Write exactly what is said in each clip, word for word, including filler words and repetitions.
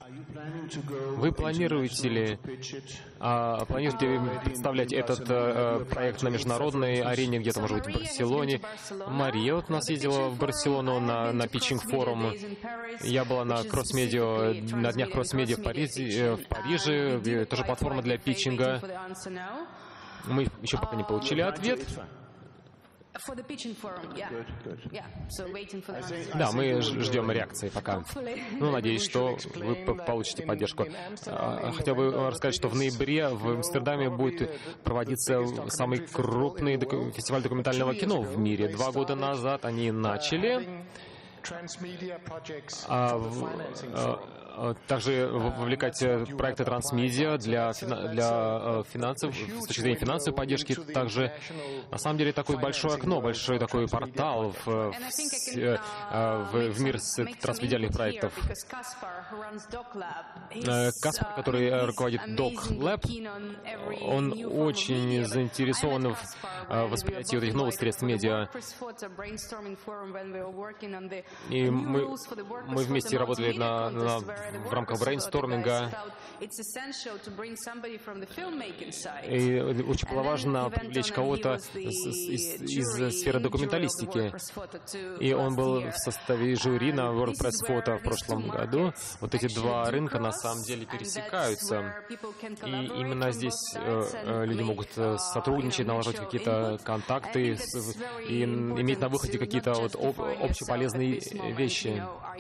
Вы планируете ли а, планируете представлять этот а, проект на международной арене, где-то, может быть, в Барселоне? Мария вот у нас ездила в Барселону на, на питчинг-форум. Я была на кросс-медиа, на днях кросс-медиа в Париже, в Париже, тоже платформа для питчинга. Мы еще пока не получили ответ. Да, мы ждем реакции пока. Ну, надеюсь, что вы получите поддержку. Хотел бы рассказать, что в ноябре в Амстердаме будет проводиться самый крупный фестиваль документального кино в мире. Два года назад они начали. А, а, также вовлекать проекты трансмедиа для, для финансов, с точки зрения финансовой поддержки. Также, на самом деле, такое большое окно, большой такой портал в, в, в, в мир трансмедиальных проектов. Каспар, который руководит Doc Lab, он очень заинтересован в восприятии вот этих новых средств медиа. И мы, мы вместе работали на, на, в рамках брейнсторминга. И очень было важно привлечь кого-то из, из, из сферы документалистики. И он был в составе жюри на WordPress Photo в прошлом году. Вот эти два рынка на самом деле пересекаются. И именно здесь э, люди могут сотрудничать, наложить какие-то контакты и иметь на выходе какие-то вот об, общеполезные вещи.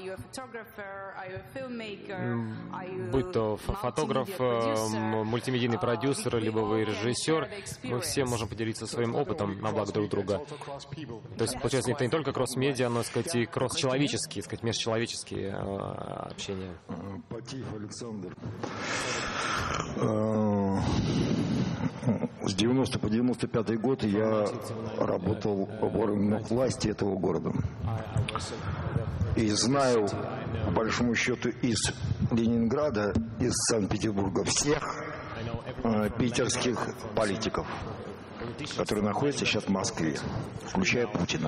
Будь то фотограф, мультимедийный продюсер, либо вы режиссер, мы все можем поделиться своим опытом на благо друг друга. То есть, получается, это не только кросс-медиа, но, сказать, и кросс-человеческие, сказать, межчеловеческие э, общения. Потиев Александр. С девяностого по девяносто пятый год я работал в органах власти этого города. И знаю, по большому счету, из Ленинграда, из Санкт-Петербурга всех э, питерских политиков, которые находятся сейчас в Москве, включая Путина.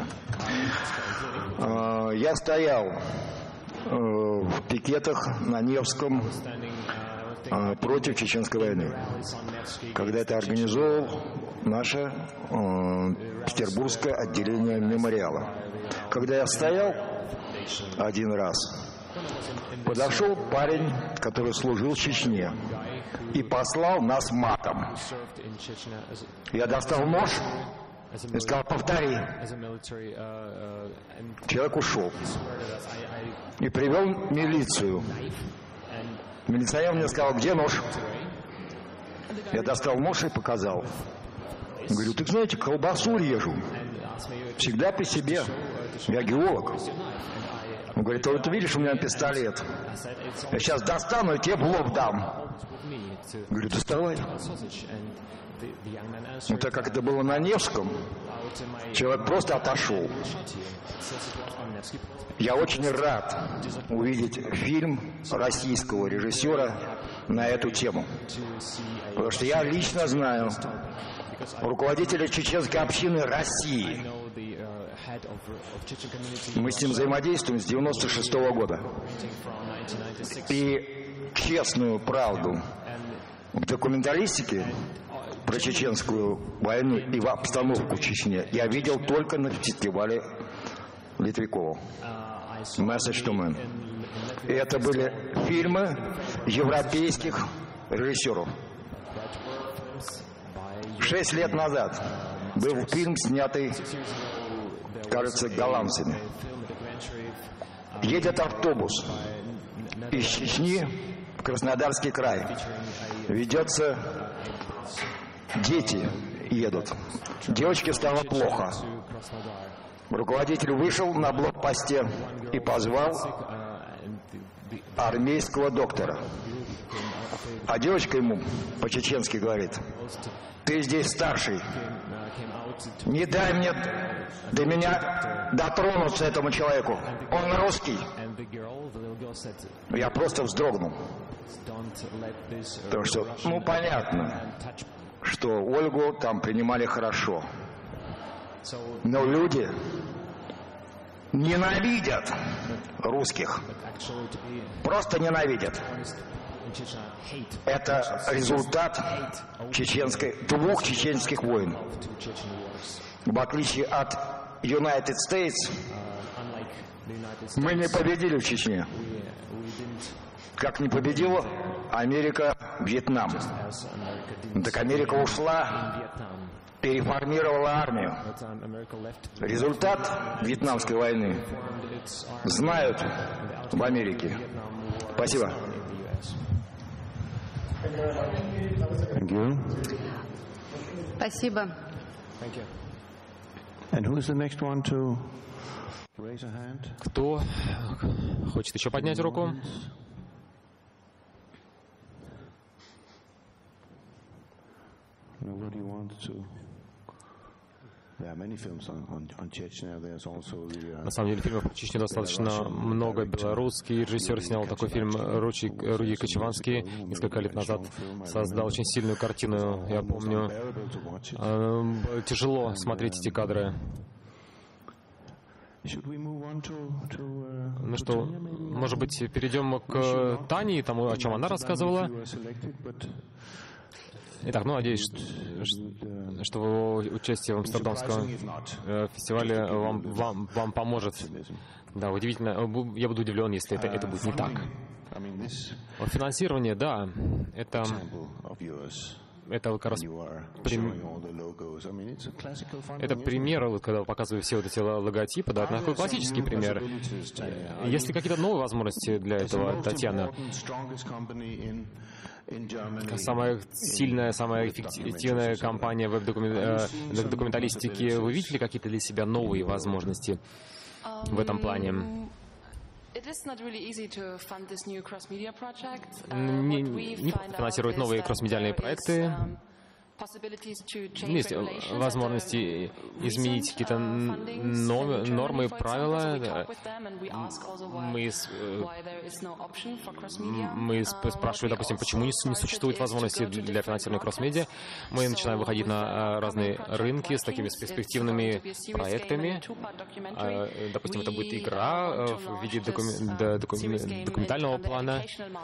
Э, я стоял э, в пикетах на Невском э, против Чеченской войны, когда это организовал наше э, петербургское отделение мемориала. Когда я стоял один раз, подошел парень, который служил в Чечне, и послал нас матом. Я достал нож и сказал: повтори. Человек ушел и привел милицию. Милиционер мне сказал: где нож? Я достал нож и показал. Говорю: так знаете, колбасу режу всегда при себе. Я геолог. Он говорит: вот ты видишь, у меня пистолет. Я сейчас достану и тебе в лоб дам. Говорю: доставай. Ну, так как это было на Невском, человек просто отошел. Я очень рад увидеть фильм российского режиссера на эту тему. Потому что я лично знаю руководителя чеченской общины России. Мы с ним взаимодействуем с девяносто шестого года. И честную правду в документалистике про чеченскую войну и обстановку в Чечне я видел только на фестивале Литвякова «Message to Man». И это были фильмы европейских режиссеров. Шесть лет назад был фильм, снятый, кажется, голландцами. Едет автобус из Чечни в Краснодарский край. Ведется, дети едут. Девочке стало плохо. Руководитель вышел на блокпосте и позвал армейского доктора. А девочка ему по-чеченски говорит: ты здесь старший. Не дай мне до меня дотронуться этому человеку. Он русский. Я просто вздрогнул. Потому что, ну, понятно, что Ольгу там принимали хорошо. Но люди ненавидят русских. Просто ненавидят. Это результат чеченской, двух чеченских войн. В отличие от United States, мы не победили в Чечне. Как не победила Америка Вьетнам. Так Америка ушла, переформировала армию. Результат Вьетнамской войны знают в Америке. Спасибо. Спасибо. Кто хочет еще поднять руку? На самом деле фильмов про Чечню достаточно много. Белорусский режиссер снял такой фильм Руди, Руди Кочеванский несколько лет назад. Создал очень сильную картину, я помню. Тяжело смотреть эти кадры. Ну что, может быть, перейдем к Тане, тому, о чем она рассказывала? Итак, ну, надеюсь, что, что участие в Амстердамском фестивале вам, вам, вам поможет. Да, удивительно. Я буду удивлен, если это, это будет не так. Финансирование, да, это... Это как раз прим... это пример, вот, когда показываю все вот эти логотипы, да, это такой классический пример. Есть ли какие-то новые возможности для этого, Татьяна? Самая сильная, самая эффективная компания веб-документалистики. Вы видели какие-то для себя новые возможности в этом плане? Не, не финансировать новые кросс-медиальные проекты. Есть возможности изменить какие-то нормы, правила. Мы, мы спрашиваем, допустим, почему не существует возможности для финансирования кросс-медиа. Мы начинаем выходить на разные рынки с такими перспективными проектами. Допустим, это будет игра в виде документального плана.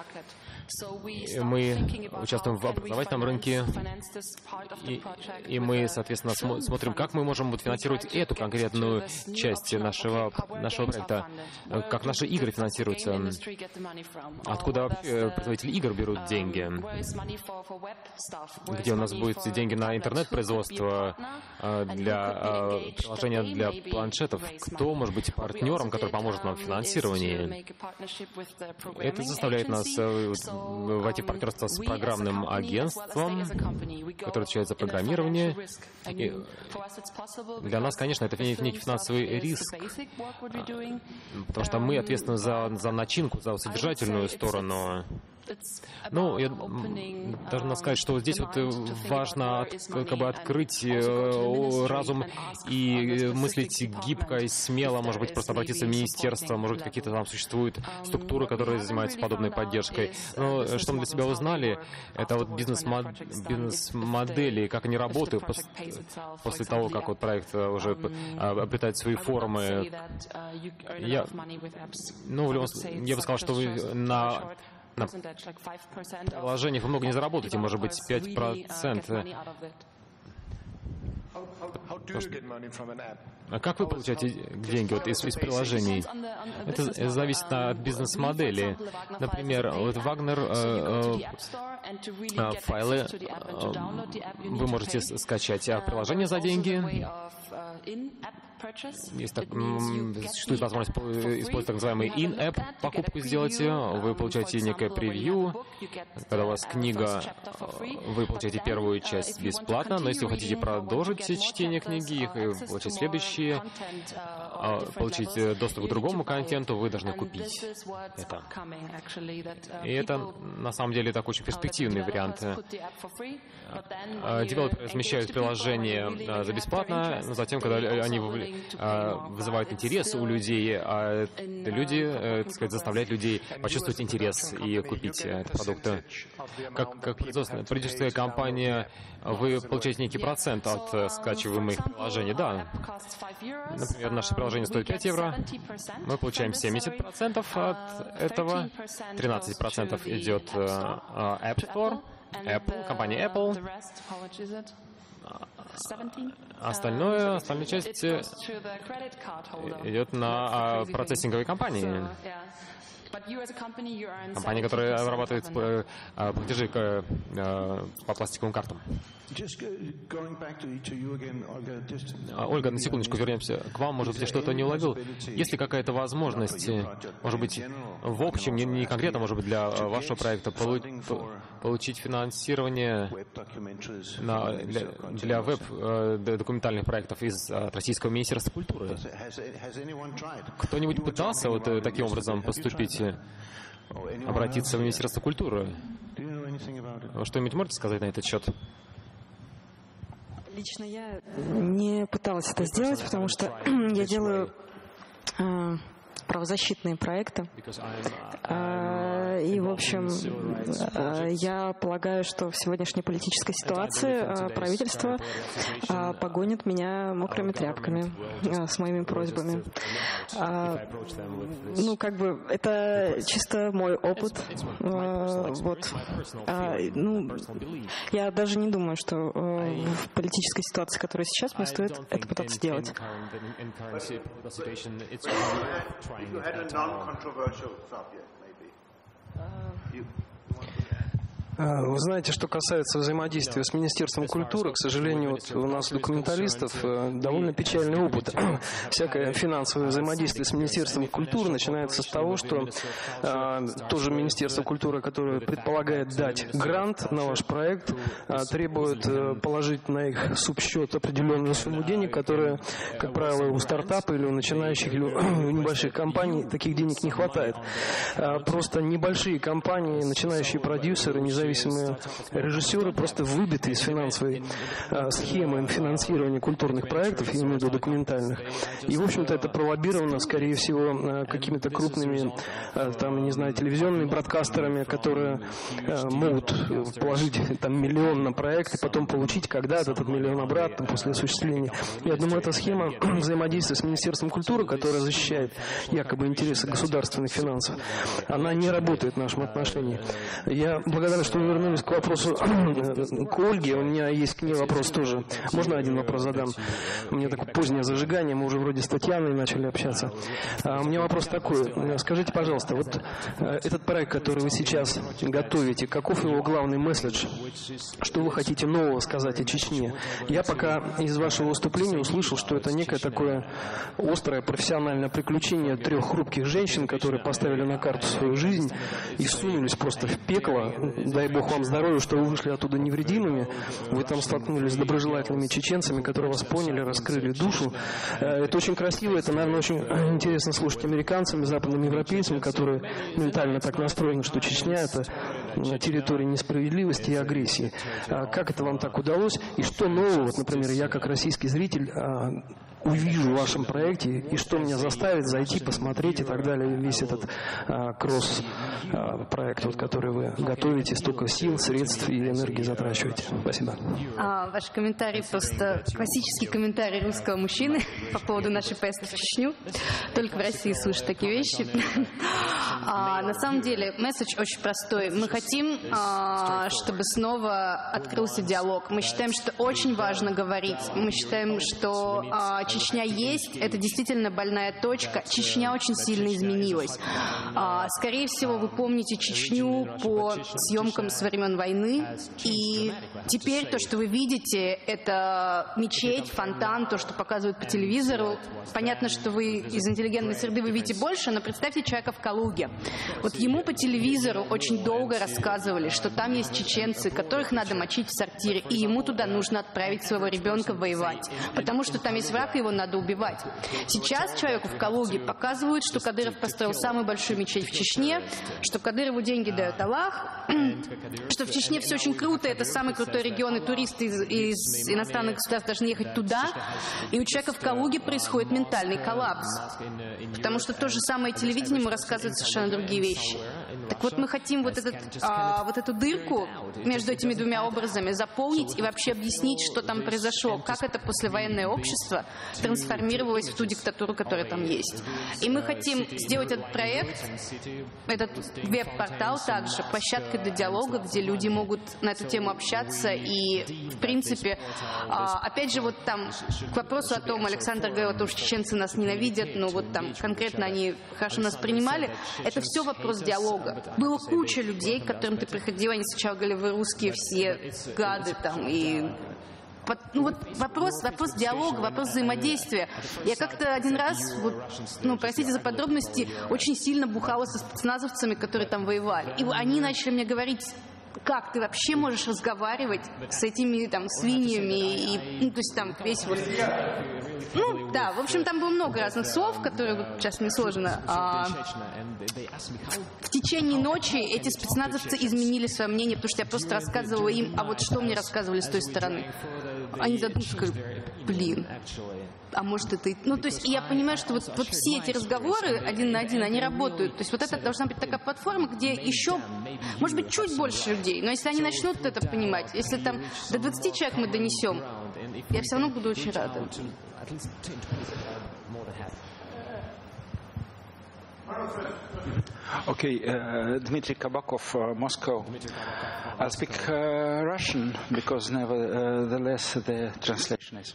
Мы участвуем в образовательном рынке. И, и мы, соответственно, смо смотрим, как мы можем вот финансировать эту конкретную часть нашего, нашего проекта, как наши игры финансируются, откуда производители игр берут деньги, где у нас будут деньги на интернет-производство, для приложения для планшетов, кто может быть партнером, который поможет нам в финансировании. Это заставляет нас войти в партнерство с программным агентством, который отвечает за программирование. И для нас, конечно, это некий финансовый риск, потому что мы ответственны за, за начинку, за содержательную сторону. Ну, я должна сказать, что здесь вот важно как бы открыть разум и мыслить гибко и смело, может быть, просто обратиться в министерство, может быть, какие-то там существуют структуры, которые занимаются подобной поддержкой. Но что мы для себя узнали, это вот бизнес-модели, как они работают после, после того, как вот проект уже обретает свои формы. Я, ну, в любом случае, я бы сказал, что вы на На приложениях вы много не заработаете, может быть, пять процентов. А как вы получаете деньги вот из, из приложений? Это зависит от бизнес-модели. Например, вот Wagner э, э, файлы э, вы можете скачать, а приложение за деньги. Есть так, существует возможность использовать так называемый in-app покупку сделать. Вы получаете некое превью. Когда у вас книга, вы получаете первую часть бесплатно, но если вы хотите продолжить чтение книги, вы получаете следующие, получить доступ к другому контенту, вы должны купить это. И это, на самом деле, такой очень перспективный вариант. Девелоперы размещают приложение за бесплатно, но затем, когда они вызывают интерес у людей, а люди, так сказать, заставляют людей почувствовать интерес и купить эти продукты. Как, как продюсерская компания, вы получаете некий процент от скачиваемых приложений, да. Например, наше приложение стоит пять евро, мы получаем семьдесят процентов от этого, тринадцать процентов идет App Store, Apple, компания Apple. Остальное, остальная часть идет на процессинговые компании. Компании, которые обрабатывают платежи по пластиковым картам. Ольга, на секундочку вернемся к вам. Может быть, я что-то не уловил. Есть ли какая-то возможность, может быть, в общем, не, не конкретно, может быть, для вашего проекта получ, получить финансирование на, для, для веб-документальных проектов из от Российского министерства культуры? Кто-нибудь пытался вот таким образом поступить, обратиться в Министерство культуры? Что-нибудь можете сказать на этот счет? Лично я не пыталась это сделать, потому что я делаю э, правозащитные проекты. Э, и, в общем, э, я полагаю, что в сегодняшней политической ситуации э, правительство э, погонит меня мокрыми тряпками э, с моими просьбами. Э, ну, как бы, это чисто мой опыт. Э, вот. Э, ну, я даже не думаю, что э, в политической ситуации, которая сейчас, мне стоит это пытаться сделать. Вы знаете, что касается взаимодействия с Министерством культуры, к сожалению, вот у нас, документалистов, довольно печальный опыт. Всякое финансовое взаимодействие с Министерством культуры начинается с того, что а, тоже Министерство культуры, которое предполагает дать грант на ваш проект, а, требует а, положить на их субсчет определенную сумму денег, которая, как правило, у стартапа или у начинающих, или у небольших компаний таких денег не хватает. А, просто небольшие компании, начинающие продюсеры, независимые Независимые режиссеры просто выбиты из финансовой а, схемы финансирования культурных проектов, я имею в виду документальных. И, в общем-то, это пролоббировано, скорее всего, а, какими-то крупными, а, там, не знаю, телевизионными бродкастерами, которые а, могут положить там миллион на проект и потом получить когда-то этот миллион обратно после осуществления. Я думаю, эта схема взаимодействия с Министерством культуры, которая защищает якобы интересы государственных финансов, она не работает в нашем отношении. Я благодарен, что вы вернулись к вопросу к Ольге. У меня есть к ней вопрос тоже. Можно один вопрос задам? У меня такое позднее зажигание, мы уже вроде с Татьяной начали общаться. А у меня вопрос такой. Скажите, пожалуйста, вот этот проект, который вы сейчас готовите, каков его главный месседж? Что вы хотите нового сказать о Чечне? Я пока из вашего выступления услышал, что это некое такое острое профессиональное приключение трех хрупких женщин, которые поставили на карту свою жизнь и сунулись просто в пекло. Дай Бог вам здоровья, что вы вышли оттуда невредимыми. Вы там столкнулись с доброжелательными чеченцами, которые вас поняли, раскрыли душу. Это очень красиво, это, наверное, очень интересно слушать американцам, западным европейцам, которые ментально так настроены, что Чечня — это территория несправедливости и агрессии. Как это вам так удалось? И что нового, вот, например, я как российский зритель увижу в вашем проекте, и что меня заставит зайти, посмотреть и так далее, весь этот а, кросс-проект, а, вот, который вы готовите, столько сил, средств и энергии затрачиваете. Спасибо. А, ваш комментарий просто классический комментарий русского мужчины по поводу нашей поездки в Чечню. Только в России слышат такие вещи. А, на самом деле, месседж очень простой. Мы хотим, а, чтобы снова открылся диалог. Мы считаем, что очень важно говорить. Мы считаем, что а, Чечня есть, это действительно больная точка. Чечня очень сильно изменилась. А, скорее всего, вы помните Чечню по съемкам со времен войны. И теперь то, что вы видите, это мечеть, фонтан, то, что показывают по телевизору. Понятно, что вы из интеллигентной среды вы видите больше, но представьте человека в Калуге. Вот ему по телевизору очень долго рассказывали, что там есть чеченцы, которых надо мочить в сортире, и ему туда нужно отправить своего ребенка воевать, потому что там есть враг, и его надо убивать. Сейчас человеку в Калуге показывают, что Кадыров построил самую большую мечеть в Чечне, что Кадырову деньги дает Аллах, что в Чечне все очень круто, это самый крутой регион, и туристы из, из иностранных государств должны ехать туда, и у человека в Калуге происходит ментальный коллапс, потому что то же самое телевидение ему рассказывает совершенно другие вещи. Так вот, мы хотим вот, этот, а, вот эту дырку между этими двумя образами заполнить и вообще объяснить, что там произошло, как это послевоенное общество трансформировалось в ту диктатуру, которая там есть. И мы хотим сделать этот проект, этот веб-портал также, площадкой для диалога, где люди могут на эту тему общаться. И, в принципе, а, опять же, вот там к вопросу о том, Александр говорил о том, что чеченцы нас ненавидят, но вот там конкретно они хорошо нас принимали, это все вопрос диалога. Было куча людей, к которым ты приходил, они сначала говорили, вы русские все гады там, и ну вот вопрос, вопрос диалога, вопрос взаимодействия. Я как-то один раз, вот, ну, простите за подробности, очень сильно бухала со спецназовцами, которые там воевали. И они начали мне говорить, как ты вообще можешь разговаривать с этими там свиньями, и, ну, то есть там весь вот... Ну, да, в общем, там было много разных слов, которые вот, сейчас мне сложно. А... В течение ночи эти спецназовцы изменили свое мнение, потому что я просто рассказывала им, а вот что мне рассказывали с той стороны. Они задумались, сказали, блин, а может это... Ну, то есть я понимаю, что вот, вот все эти разговоры один на один, они работают. То есть вот это должна быть такая платформа, где еще, может быть, чуть больше людей. Но если они начнут это понимать, если там до двадцати человек мы донесем, я все равно буду очень рада. Okay, uh, Dmitry Kabakov, uh, Moscow. I'll speak uh, Russian because nevertheless the translation is.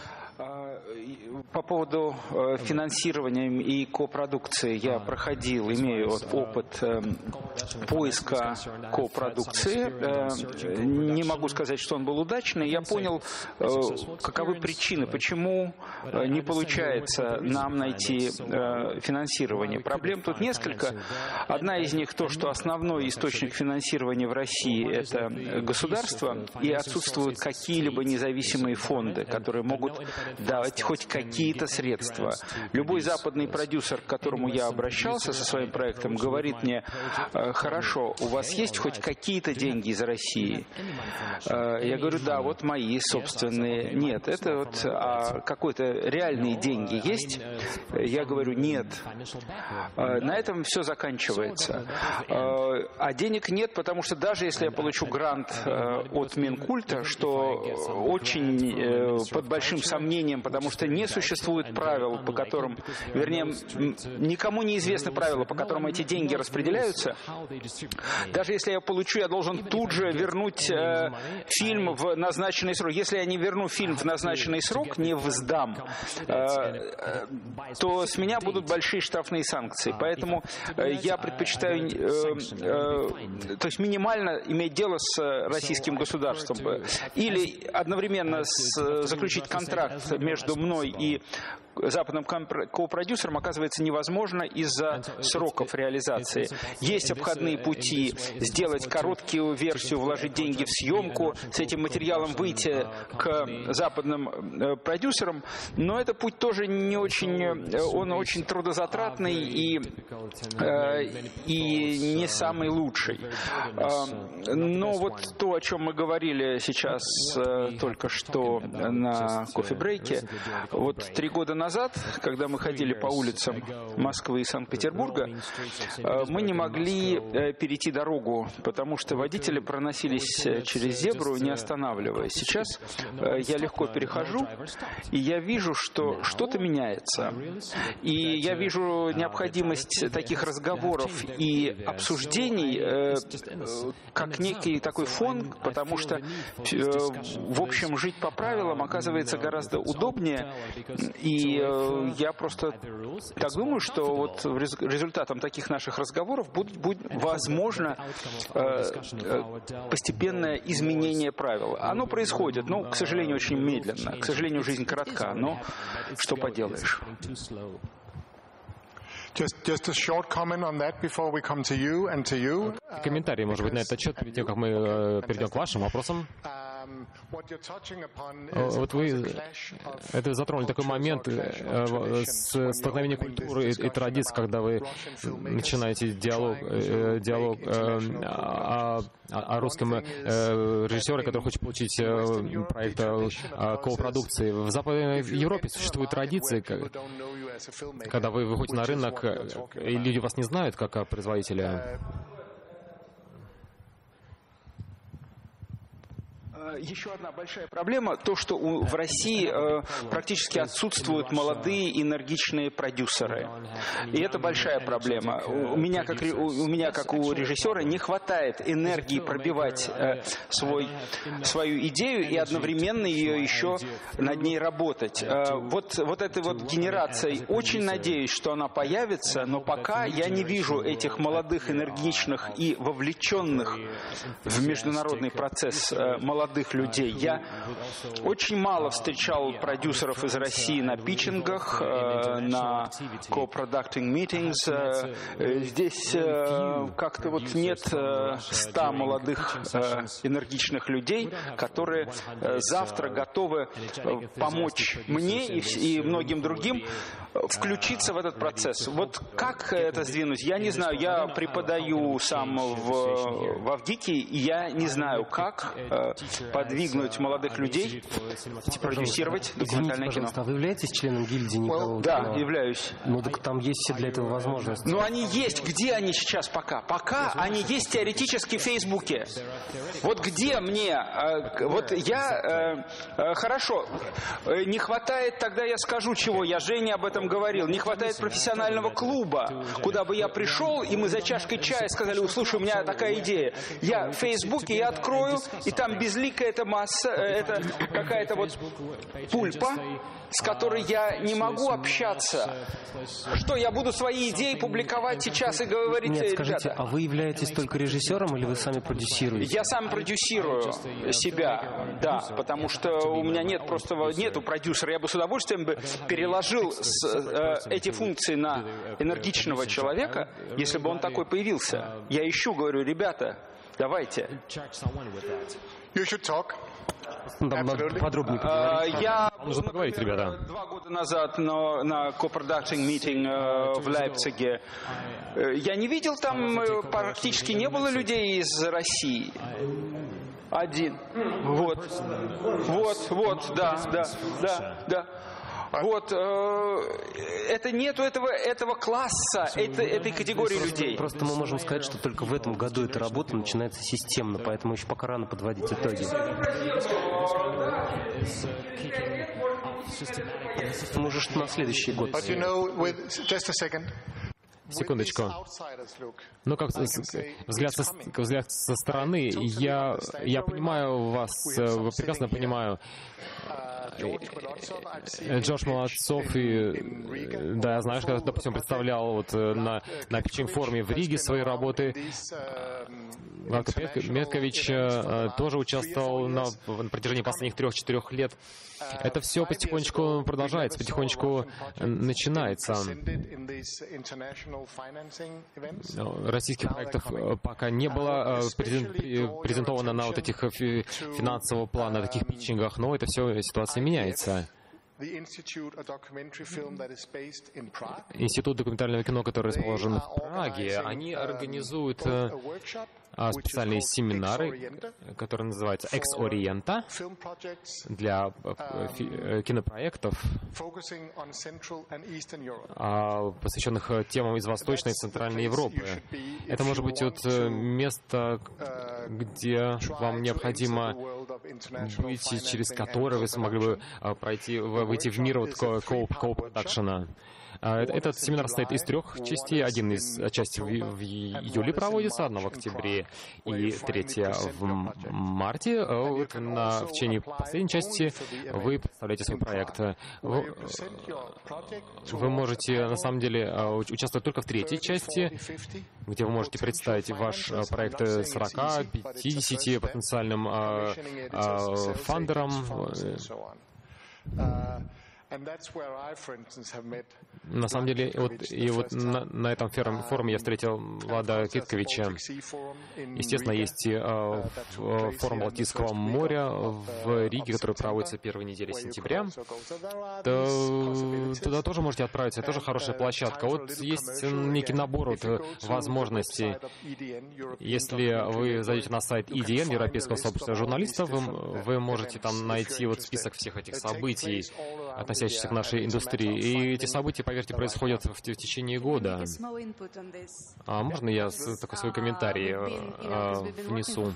По поводу финансирования и копродукции я проходил, имею опыт поиска копродукции. Не могу сказать, что он был удачный. Я понял, каковы причины, почему не получается нам найти финансирование. Проблем тут несколько. Одна из них то, что основной источник финансирования в России – это государство, и отсутствуют какие-либо независимые фонды, которые могут давать хоть какие-то средства. Любой западный продюсер, к которому я обращался со своим проектом, говорит мне, хорошо, у вас есть хоть какие-то деньги из России? Я говорю, да, вот мои собственные. Нет, это вот а какой-то реальные деньги есть? Я говорю, нет. На этом все заканчивается. А денег нет, потому что даже если я получу грант от Минкульта, что очень под большим сомнением, потому что не существует правил, по которым, вернее, никому не известны правила, по которым эти деньги распределяются. Даже если я получу, я должен тут же вернуть э, фильм в назначенный срок. Если я не верну фильм в назначенный срок, не сдам, э, то с меня будут большие штрафные санкции. Поэтому э, я предпочитаю, э, э, то есть минимально иметь дело с российским государством. Или одновременно с, заключить контракт между мной и западным копродюсером оказывается невозможно из-за сроков реализации. Есть обходные пути: сделать короткую версию, вложить деньги в съемку, с этим материалом выйти к западным продюсерам, но это путь тоже не очень, он очень трудозатратный и, и не самый лучший. Но вот то, о чем мы говорили сейчас только что на кофе-брейке, вот три года назад назад, когда мы ходили по улицам Москвы и Санкт-Петербурга, мы не могли перейти дорогу, потому что водители проносились через зебру, не останавливаясь. Сейчас я легко перехожу, и я вижу, что что-то меняется. И я вижу необходимость таких разговоров и обсуждений как некий такой фон, потому что, в общем, жить по правилам оказывается гораздо удобнее. И я просто так думаю, что вот результатом таких наших разговоров будет, будет возможно, постепенное изменение правил. Оно происходит, но, к сожалению, очень медленно. К сожалению, жизнь коротка, но что поделаешь. Just, just a short comment on that before we come to you and to you. Комментарий, может быть, на этот счет, перед тем, как мы э, перейдем к вашим вопросам. Вот вы это затронули такой момент э, с столкновения культуры и, и традиций, когда вы начинаете диалог, э, диалог э, о, о русском э, режиссере, который хочет получить э, проект э, копродукции. В Западной Европе существует традиция, когда вы выходите на рынок, и люди вас не знают как производителя. Еще одна большая проблема, то, что у, в России э, практически отсутствуют молодые энергичные продюсеры. И это большая проблема. У меня, как, у, у меня, как у режиссера, не хватает энергии пробивать э, свой, свою идею и одновременно ее еще над ней работать. Э, вот, вот этой вот генерацией очень надеюсь, что она появится, но пока я не вижу этих молодых, энергичных и вовлеченных в международный процесс э, молодых людей. Я очень мало встречал продюсеров из России на питчингах, на co-producting meetings. Здесь как-то вот нет ста молодых энергичных людей, которые завтра готовы помочь мне и многим другим включиться в этот процесс. Вот как это сдвинуть? Я не знаю. Я преподаю сам в, в Авгике, и я не знаю, как подвигнуть молодых людей, продюсировать документальное кино. А вы являетесь членом гильдии Николаева? Да, являюсь. Ну так там есть все для этого возможности. Ну они есть. Где они сейчас пока? Пока они есть теоретически в Фейсбуке. Вот где мне? Вот я... Хорошо. Не хватает, тогда я скажу чего. Я Жене об этом говорил. Не хватает профессионального клуба, куда бы я пришел, и мы за чашкой чая сказали: слушай, у меня такая идея. Я в Фейсбуке, я открою, и там безликая эта масса, это какая-то вот пульпа, с которой я не могу общаться. Что, я буду свои идеи публиковать сейчас и говорить: Нет, скажите, ребята, а вы являетесь только режиссером или вы сами продюсируете? Я сам продюсирую себя, да, потому что у меня нет просто нету продюсера. Я бы с удовольствием бы переложил с, э, эти функции на энергичного человека, если бы он такой появился. Я ищу, говорю: ребята, давайте. You should talk. Подробнее поговорить. Я Нужно поговорить, ребята. Два года назад на, на co-producting meeting э, в Лейпциге. Я не видел там, э, практически не было людей из России. Один. Вот. Вот, вот, да, да, да, да. Вот, э, это нету этого, этого класса, это, этой категории людей. Просто мы можем сказать, что только в этом году эта работа начинается системно, поэтому еще пока рано подводить итоги. Может, на следующий год. Секундочку. Ну, как взгляд со, взгляд со стороны, я, я понимаю вас, прекрасно понимаю. Джордж Молодцов, и, да, я знаю, что, допустим, представлял вот на, на питчинг-форуме в Риге свои работы. Владко Меткович тоже участвовал на, на протяжении последних трех-четырех лет. Это все потихонечку продолжается, потихонечку начинается. Российских проектов пока не было презентовано на вот этих финансового плана, на таких питчингах, но это все, ситуация меняется. Институт документального кино, который расположен в Праге, они организуют специальные семинары, которые называются «Экс-Ориента» для кинопроектов, посвященных темам из Восточной и Центральной Европы. Это может быть вот место, где вам необходимо выйти, через которое вы смогли бы пройти, выйти в мир вот ко-продакшена. Этот семинар состоит из трех частей. Один из части в июле проводится, одна в октябре и третья в марте. Вот на, в течение последней части вы представляете свой проект. Вы, вы можете, на самом деле, участвовать только в третьей части, где вы можете представить ваш проект сорока-пятидесяти потенциальным фандерам. На самом деле, вот, и вот на, на этом форуме я встретил Влада Китковича. Естественно, есть э, форум Балтийского моря в Риге, который проводится первой неделе сентября. То, туда тоже можете отправиться, это тоже хорошая площадка. Вот есть некий набор вот возможностей. Если вы зайдете на сайт и ди эн, Европейского сообщества журналистов, вы, вы можете там найти вот список всех этих событий, относящихся к нашей индустрии. И эти события, поверьте, происходят в, в течение года. А можно я такой свой комментарий а, внесу?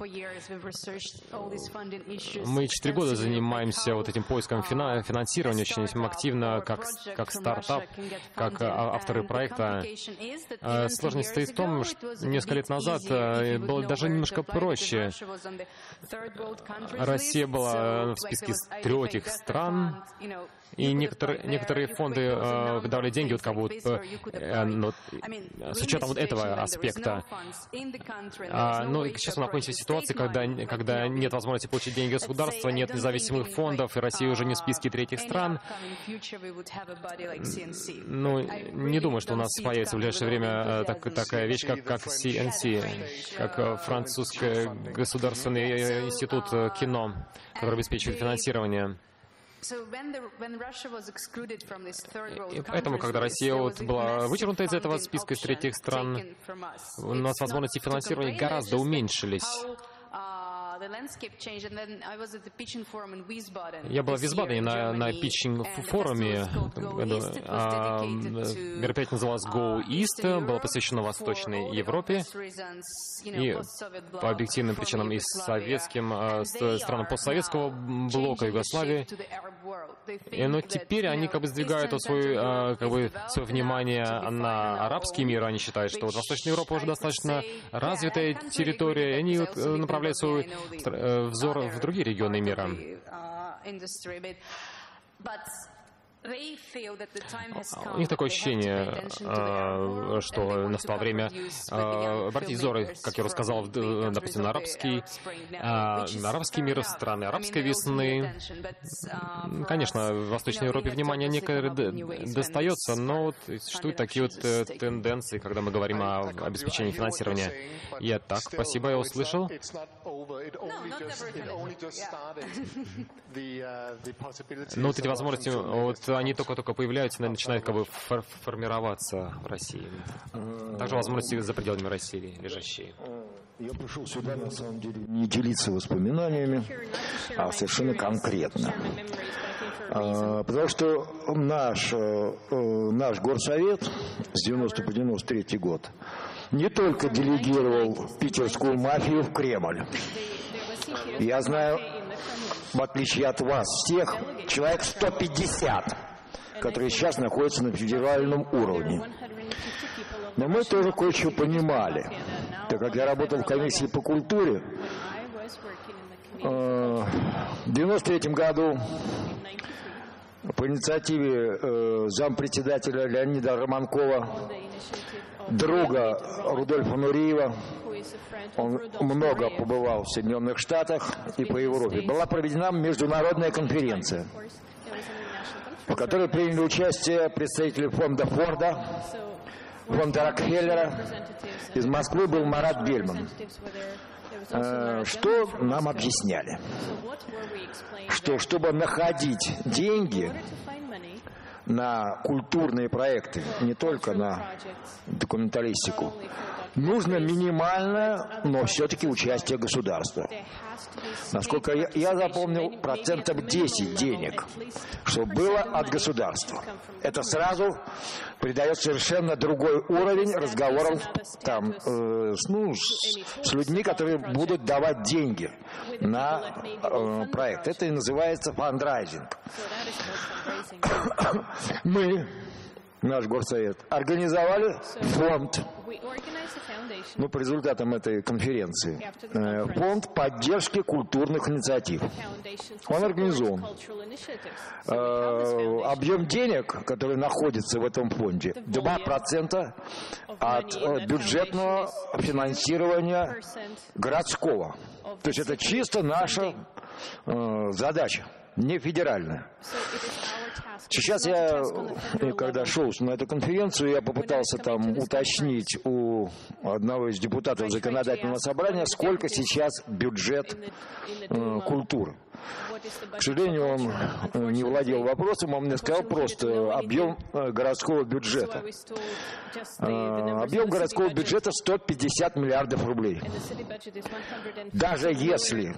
Мы четыре года занимаемся вот этим поиском фина, финансирования очень активно, как, как стартап, как авторы проекта. А, сложность стоит в том, что несколько лет назад было даже немножко проще. Россия была в списке третьих стран, и некоторые, некоторые фонды э, давали деньги вот как бы, вот, э, ну, с учетом вот этого аспекта. А, но сейчас мы находимся в ситуации, когда, когда нет возможности получить деньги государства, нет независимых фондов, и Россия уже не в списке третьих стран. Ну, не думаю, что у нас появится в ближайшее время так, такая вещь, как, как си эн си, как французский государственный институт кино, который обеспечивает финансирование. И поэтому, когда Россия вот была вычеркнута из этого списка из третьих стран, у нас возможности финансирования гораздо уменьшились. Я был в Висбадене на, на питчинг-форуме. А, мероприятие называлось Go East, было посвящено Восточной Европе. И по объективным причинам и советским, странам постсоветского блока Югославии. И, но теперь они как бы сдвигают свое, как бы, свое внимание на арабский мир. Они считают, что вот Восточная Европа уже достаточно развитая территория, и они вот направляют свой взор в другие регионы мира. У них такое ощущение, что настало время обратить взоры, как я рассказал, допустим, на арабский, на арабский мир, страны арабской весны. Конечно, в Восточной Европе внимание некое достается, но вот существуют такие вот тенденции, когда мы говорим о обеспечении финансирования. Я так, спасибо, я услышал. Но вот эти возможности, вот они только-только появляются, и начинают как бы фор формироваться в России. Также возможности за пределами России лежащие. Я пришел сюда, на самом деле, не делиться воспоминаниями, а совершенно конкретно. А, потому что наш, наш горсовет с девяностого по девяносто третий год не только делегировал питерскую мафию в Кремль. Я знаю, в отличие от вас всех, человек сто пятьдесят, которые сейчас находятся на федеральном уровне. Но мы тоже кое-что понимали. Так как я работал в комиссии по культуре, в девяносто третьем году по инициативе зампредседателя Леонида Романкова, друга Рудольфа Нуриева, он много побывал в Соединенных Штатах и по Европе, была проведена международная конференция, в которой приняли участие представители фонда Форда, фонда Рокфеллера. Из Москвы был Марат Бельман. Что нам объясняли? Что чтобы находить деньги на культурные проекты, не только на документалистику, нужно минимальное, но все-таки участие государства. Насколько я, я запомнил, процентов десять денег, что было от государства. Это сразу придает совершенно другой уровень разговоров там, э, с, ну, с, с людьми, которые будут давать деньги на э, проект. Это и называется фандрайзинг. Мы, наш горсовет, организовали фонд, ну, по результатам этой конференции, фонд поддержки культурных инициатив. Он организован. Объем денег, который находится в этом фонде, два процента от бюджетного финансирования городского. То есть это чисто наша задача, не федеральная. Сейчас я, когда шел на эту конференцию, я попытался там уточнить у одного из депутатов законодательного собрания, сколько сейчас бюджет э, культуры. К сожалению, он не владел вопросом, он мне сказал просто объем городского бюджета. Объем городского бюджета сто пятьдесят миллиардов рублей. Даже если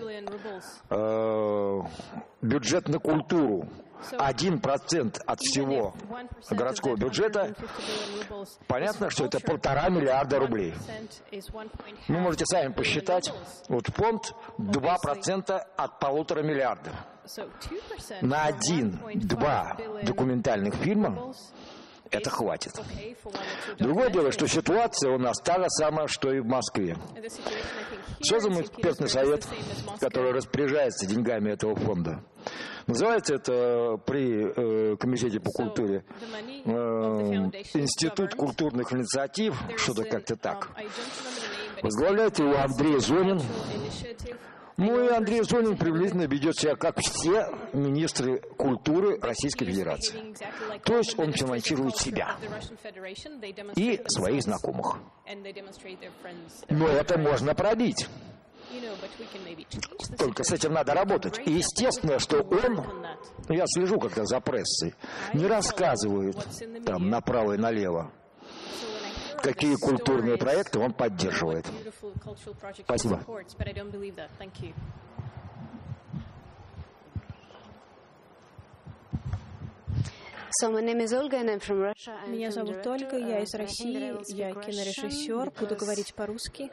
э, бюджет на культуру один процент от всего городского бюджета, понятно, что это полтора миллиарда рублей. Вы можете сами посчитать, вот фонд два процента от полутора миллиардов. На один-два документальных фильма это хватит. Другое дело, что ситуация у нас та же самая, что и в Москве. Создан экспертный совет, который распоряжается деньгами этого фонда. Называется это при э, Комитете по культуре э, Институт культурных инициатив, что-то как-то так. Возглавляет его Андрей Зонин. Ну и Андрей Зонин приблизительно ведет себя, как все министры культуры Российской Федерации. То есть он финансирует себя и своих знакомых. Но это можно пробить. Только с этим надо работать. И естественно, что он, я слежу как-то за прессой, не рассказывает там направо и налево, какие культурные проекты он поддерживает. Спасибо. Меня зовут Ольга, я из России, я кинорежиссер, буду говорить по-русски.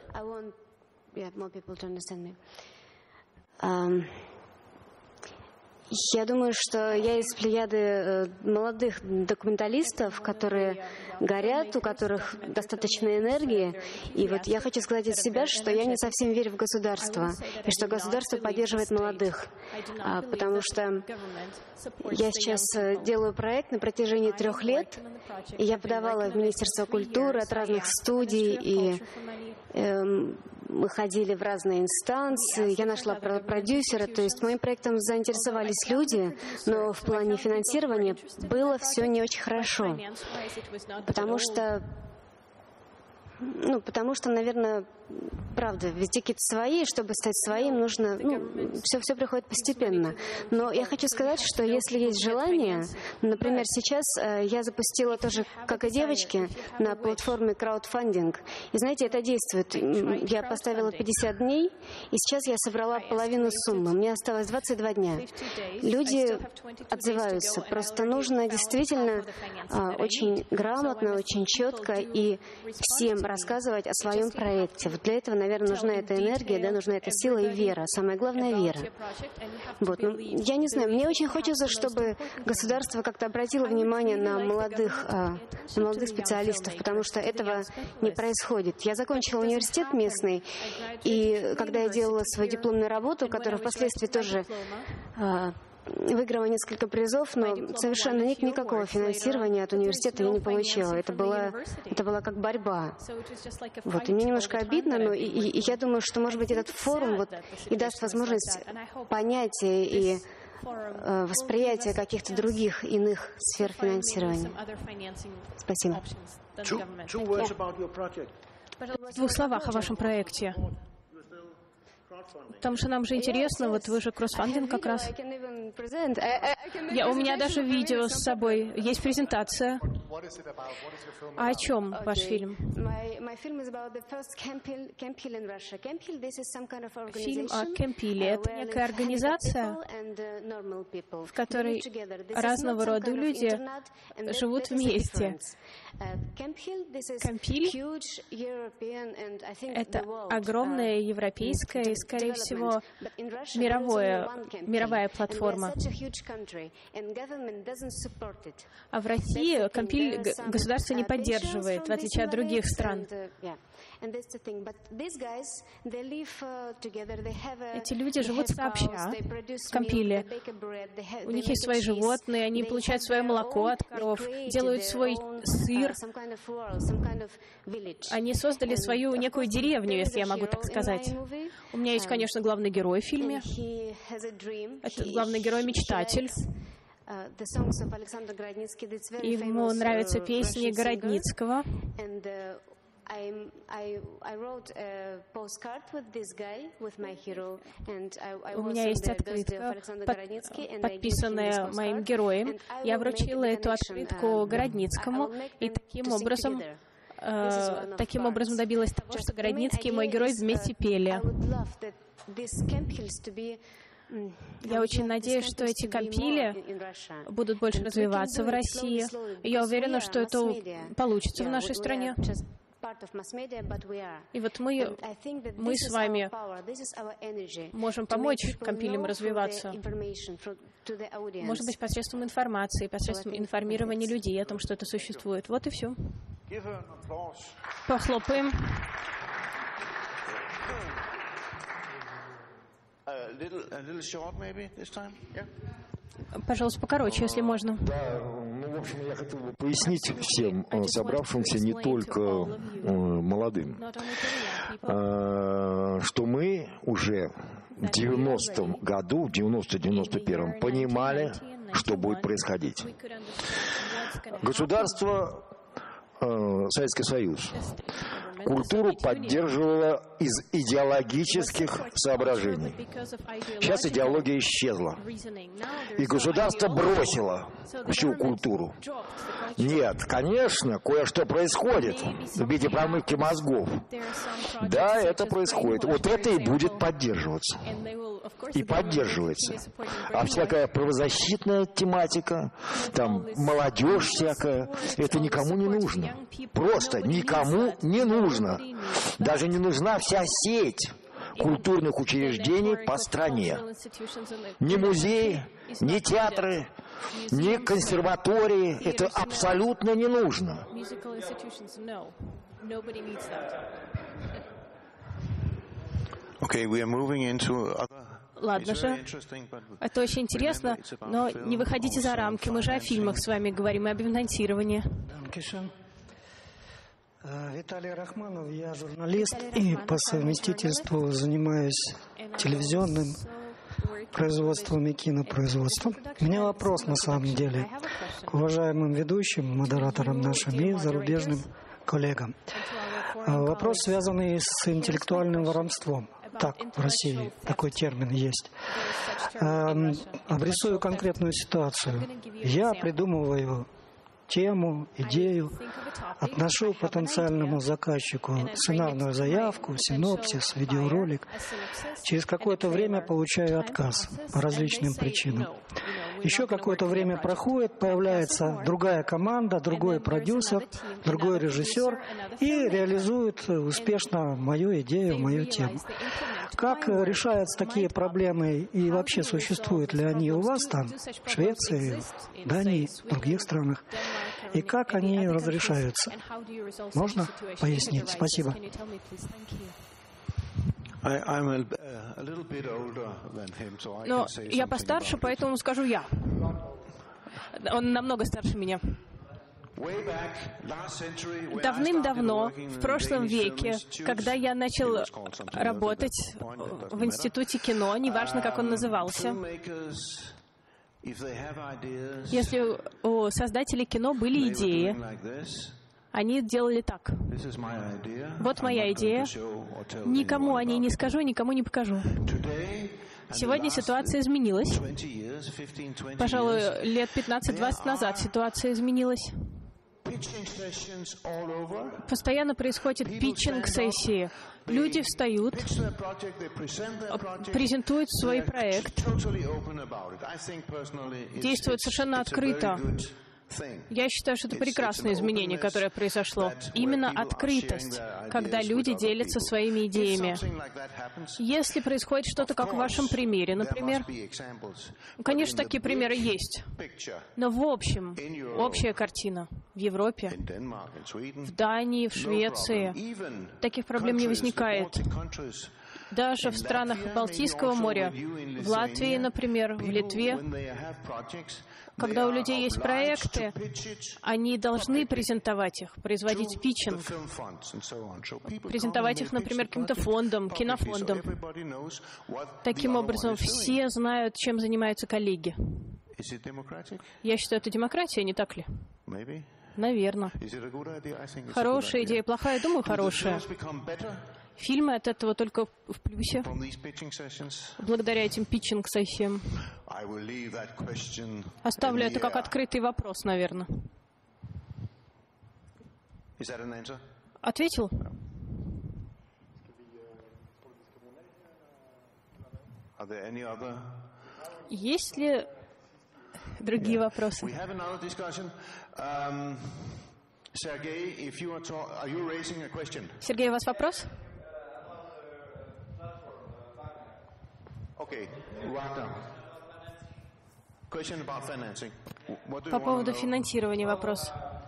Я думаю, что я из плеяды молодых документалистов, которые горят, у которых достаточно энергии. И вот я хочу сказать от себя, что я не совсем верю в государство, и что государство поддерживает молодых. Потому что я сейчас делаю проект на протяжении трех лет, и я подавала в Министерство культуры от разных студий, и эм, мы ходили в разные инстанции, я нашла продюсера, то есть моим проектом заинтересовались люди, но в плане финансирования было все не очень хорошо, потому что, ну, потому что, наверное, правда, везде какие-то свои, чтобы стать своим, нужно, ну, все, все приходит постепенно. Но я хочу сказать, что если есть желание, например, сейчас э, я запустила тоже, как и девочки, на платформе краудфандинг. И знаете, это действует. Я поставила пятьдесят дней, и сейчас я собрала половину суммы. Мне осталось двадцать два дня. Люди отзываются. Просто нужно действительно э, очень грамотно, очень четко и всем рассказывать о своем проекте. Вот для этого, наверное, нужна эта энергия, да, нужна эта сила и вера. Самое главное — вера. Вот. Ну, я не знаю, мне очень хочется, чтобы государство как-то обратило внимание на молодых, а, на молодых специалистов, потому что этого не происходит. Я закончила университет местный, и когда я делала свою дипломную работу, которая впоследствии тоже а, выиграла несколько призов, но совершенно ни, никакого финансирования от университета я не получила. Это была, это была как борьба. Вот. И мне немножко обидно, но и, и, и я думаю, что, может быть, этот форум вот и даст возможность понятия и э, восприятия каких-то других иных сфер финансирования. Спасибо. В двух словах о вашем проекте. Потому что нам же интересно, вот вы же кроссфандинг как раз. Я, у меня даже видео с собой, есть презентация. А о чем ваш фильм? Фильм о Кемпиле. Это некая организация, в которой разного рода люди живут вместе. Кемпиль — это огромная европейская и, скорее всего, мировое, мировая платформа. А в России Кемпиль государство не поддерживает, в отличие от других стран. Эти люди живут сообща в Кемпиле. У них есть свои животные, они получают свое молоко от коров, делают свой сыр. Они создали свою некую деревню, если я могу так сказать. У меня есть, конечно, главный герой в фильме. Это главный герой-мечтатель. Ему нравятся песни Городницкого. У меня есть открытка, под, подписанная моим героем. Я вручила эту открытку Городницкому, и таким образом, э, таким образом добилась того, что Городницкий и мой герой вместе пели. Я очень надеюсь, что эти компили будут больше развиваться в России. Я уверена, что это получится в нашей стране. И вот мы, мы с вами можем помочь компилям развиваться. Может быть, посредством информации, посредством информирования людей о том, что это существует. Вот и все. Похлопаем. Пожалуйста, покороче, если можно. Да, ну, в общем, я хотел бы пояснить всем собравшимся, не только э, молодым, э, что мы уже в девяностом году, в девяносто-девяносто первом понимали, что будет происходить. Государство, э, Советский Союз, культуру поддерживала из идеологических соображений. Сейчас идеология исчезла. И государство бросило всю культуру. Нет, конечно, кое-что происходит в виде промывки мозгов. Да, это происходит. Вот это и будет поддерживаться. И поддерживается. А всякая правозащитная тематика, там молодежь всякая, это никому не нужно. Просто никому не нужно. Даже не нужна вся сеть культурных учреждений по стране. Ни музеи, ни театры, ни консерватории. Это абсолютно не нужно. Ладно же, это очень интересно, но не выходите за рамки. Мы же о фильмах с вами говорим и об финансировании. Виталий Рахманов, я журналист и по совместительству занимаюсь телевизионным производством и кинопроизводством. У меня вопрос на самом деле к уважаемым ведущим, модераторам нашим и зарубежным коллегам. Вопрос, связанный с интеллектуальным воровством. Так, в России такой термин есть. Обрисую конкретную ситуацию. Я придумываю тему, идею, отношу потенциальному заказчику сценарную заявку, синопсис, видеоролик. Через какое-то время получаю отказ по различным причинам. Еще какое-то время проходит, появляется другая команда, другой продюсер, другой режиссер и реализует успешно мою идею, мою тему. Как решаются такие проблемы и вообще существуют ли они у вас там, в Швеции, Дании, в других странах? И как они разрешаются? Можно пояснить? Спасибо. Но я постарше, поэтому скажу я. Он намного старше меня. Давным-давно, в прошлом веке, когда я начал работать в Институте кино, неважно, как он назывался, если у создателей кино были идеи, они делали так. Вот моя идея. Никому о ней не скажу, никому не покажу. Сегодня ситуация изменилась. Пожалуй, лет пятнадцать-двадцать назад ситуация изменилась. Постоянно происходит питчинг-сессии. Люди встают, презентуют свой проект, действуют совершенно открыто. Я считаю, что это прекрасное изменение, которое произошло. Именно открытость, когда люди делятся своими идеями. Если происходит что-то, как в вашем примере, например, конечно, такие примеры есть. Но в общем, общая картина в Европе, в Дании, в Швеции, таких проблем не возникает. Даже в странах Балтийского моря, в Латвии, например, в Литве, когда у людей есть проекты, они должны презентовать их, производить питчинг, презентовать их, например, каким-то фондом, кинофондом. Таким образом, все знают, чем занимаются коллеги. Я считаю, это демократия, не так ли? Наверное. Хорошая идея, плохая? Думаю, хорошая. Фильмы от этого только в плюсе, благодаря этим питчинг-сессиям. Оставлю это как открытый вопрос, наверное. Ответил? Есть ли другие вопросы? Сергей, у вас вопрос? По поводу финансирования вопрос.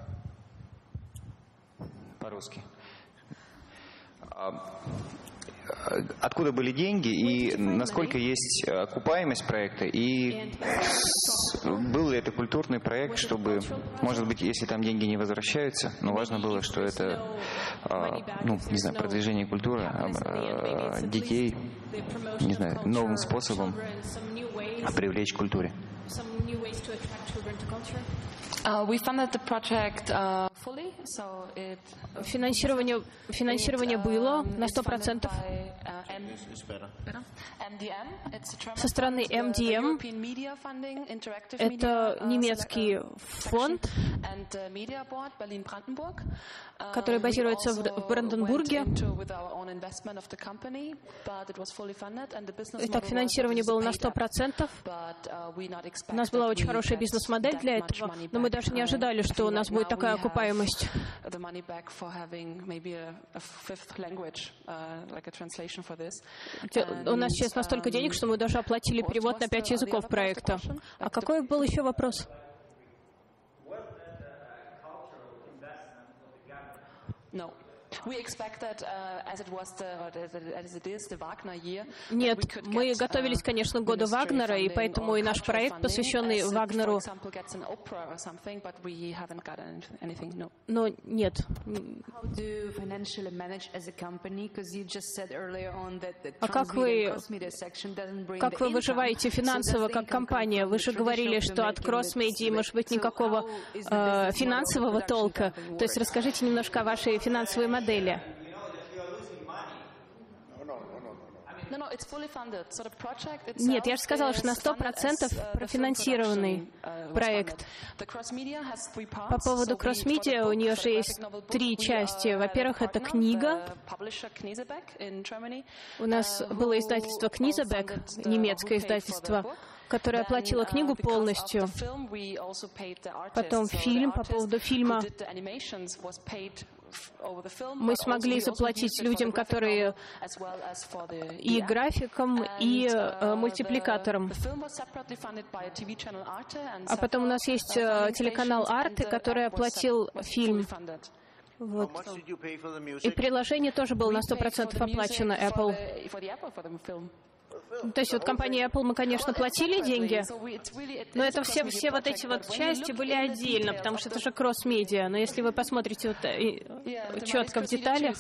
По-русски. Откуда были деньги и насколько есть окупаемость проекта, и был ли это культурный проект, чтобы, может быть, если там деньги не возвращаются, но важно было, что это, ну, не знаю, продвижение культуры, детей, не знаю, новым способом привлечь к культуре. Uh, we funded the project uh, fully, so it финансирование, финансирование было на сто процентов со стороны эм ди эм. Это немецкий фонд, который базируется в Бранденбурге. Итак, финансирование было на сто процентов. У нас была очень хорошая бизнес-модель для этого, но мы даже не ожидали, что у нас будет такая окупаемость. У нас сейчас настолько денег, что мы даже оплатили перевод на пять языков проекта. А какой был еще вопрос? Нет, мы готовились, конечно, к году Вагнера, и поэтому и наш проект, посвященный Вагнеру. Но нет. А как вы, как вы выживаете финансово, как компания? Вы же говорили, что от кросс-медиа может быть никакого э, финансового толка. То есть расскажите немножко о вашей финансовой модели. Нет, я же сказала, что на сто процентов профинансированный проект. По поводу кросс-медиа у нее же есть три части. Во-первых, это книга. У нас было издательство Knisebeck, немецкое издательство, которое оплатило книгу полностью. Потом фильм. По поводу фильма мы смогли заплатить людям, которые и графикам, и э, мультипликаторам. А потом у нас есть э, телеканал Арте, который оплатил фильм. Вот. И приложение тоже было на сто процентов оплачено Apple. То есть вот компании Apple мы, конечно, платили деньги, но это все, все вот эти вот части были отдельно, потому что это же кросс-медиа. Но если вы посмотрите вот четко в деталях,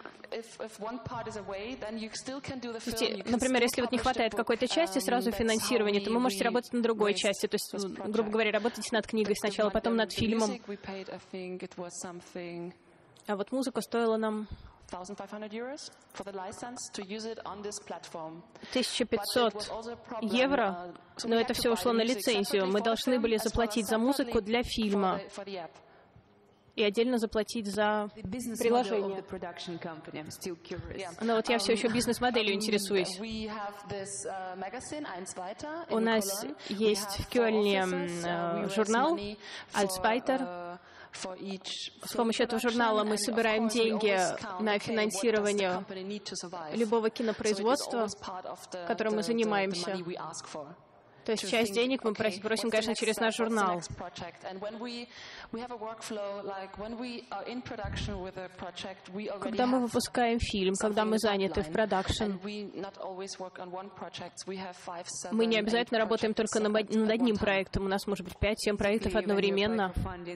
например, если вот не хватает какой-то части, сразу финансирование, то вы можете работать на другой части. То есть, грубо говоря, работайте над книгой сначала, потом над фильмом. А вот музыка стоила нам тысяча пятьсот евро, но это все ушло на лицензию. Мы должны были заплатить за музыку для фильма и отдельно заплатить за приложение. Но вот я все еще бизнес-моделью интересуюсь. У нас есть в Кёльне журнал «Альцбайтер». С помощью этого журнала мы собираем деньги на финансирование любого кинопроизводства, которым мы занимаемся. То есть часть денег мы просим, конечно, через наш журнал. Когда мы выпускаем фильм, когда мы заняты в продакшн, мы не обязательно работаем только над одним проектом. У нас может быть пять-семь проектов одновременно.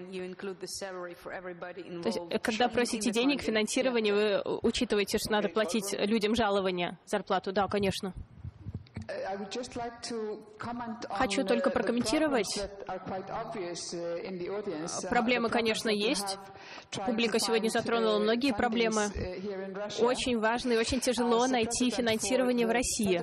То есть, когда просите денег, финансирование, вы учитываете, что надо платить людям жалования, зарплату. Да, конечно. Хочу только прокомментировать. Проблемы, конечно, есть. Публика сегодня затронула многие проблемы. Очень важно и очень тяжело найти финансирование в России.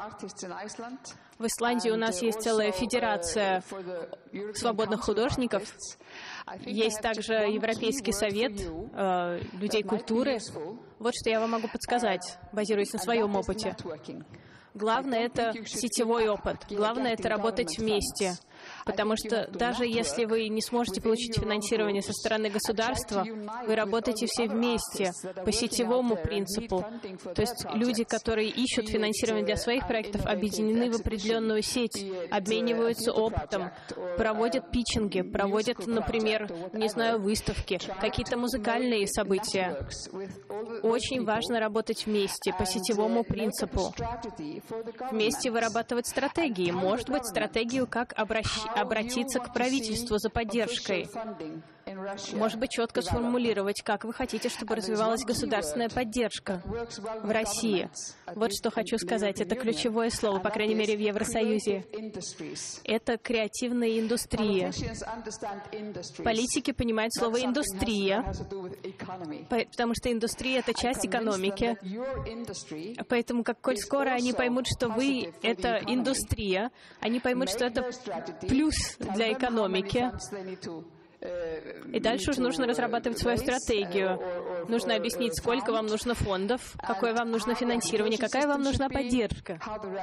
В Исландии у нас есть целая федерация свободных художников. Есть также Европейский совет э, людей культуры. Вот что я вам могу подсказать, базируясь на своем опыте. Главное — это сетевой опыт. Главное — это работать вместе. Потому что даже если вы не сможете получить финансирование со стороны государства, вы работаете все вместе по сетевому принципу. То есть люди, которые ищут финансирование для своих проектов, объединены в определенную сеть, обмениваются опытом, проводят питчинги, проводят, например, не знаю, выставки, какие-то музыкальные события. Очень важно работать вместе по сетевому принципу. Вместе вырабатывать стратегии. Может быть, стратегию, как обращаться обратиться к правительству за поддержкой. Может быть, четко сформулировать, как вы хотите, чтобы развивалась государственная поддержка в России. Вот что хочу сказать. Это ключевое слово, по крайней мере, в Евросоюзе. Это креативная индустрия. Политики понимают слово «индустрия», потому что индустрия — это часть экономики. Поэтому, как коль скоро они поймут, что вы — это индустрия, они поймут, что это плюс для экономики. И дальше уже нужно разрабатывать свою стратегию. Нужно объяснить, сколько вам нужно фондов, какое вам нужно финансирование, какая вам нужна поддержка.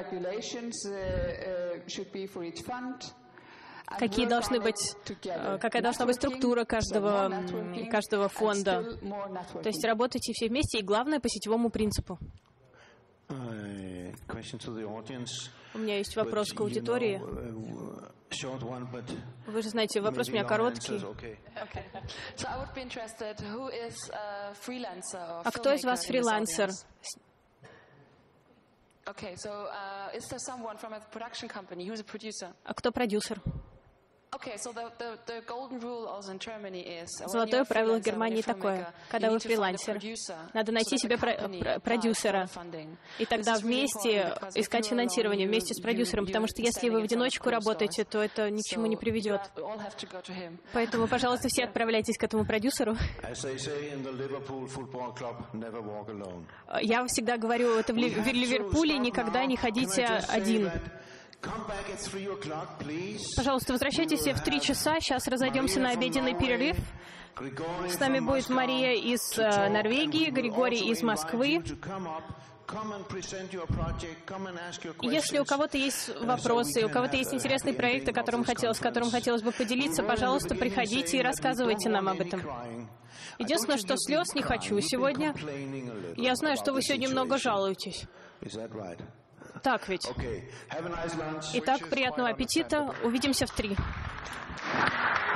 Какие должны быть, какая должна быть структура каждого, каждого фонда. То есть работайте все вместе, и главное, по сетевому принципу. У меня есть вопрос к аудитории. Вы же знаете, вопрос у меня короткий. А кто из вас фрилансер? А кто продюсер? Золотое правило в Германии такое. Когда вы фрилансер, надо найти себе про- продюсера. И тогда вместе искать финансирование, вместе с продюсером. Потому что если вы в одиночку работаете, то это ни к чему не приведет. Поэтому, пожалуйста, все отправляйтесь к этому продюсеру. Я всегда говорю, это в Ливерпуле никогда не ходите один. Пожалуйста, возвращайтесь все в три часа. Сейчас разойдемся на обеденный перерыв. С нами будет Мария из э, Норвегии, Григорий из Москвы. Если у кого-то есть вопросы, у кого-то есть интересный проект, о котором хотелось, с которым хотелось бы поделиться, пожалуйста, приходите и рассказывайте нам об этом. Единственное, что слез не хочу сегодня. Я знаю, что вы сегодня много жалуетесь. Так ведь. Итак, приятного аппетита. Увидимся в три.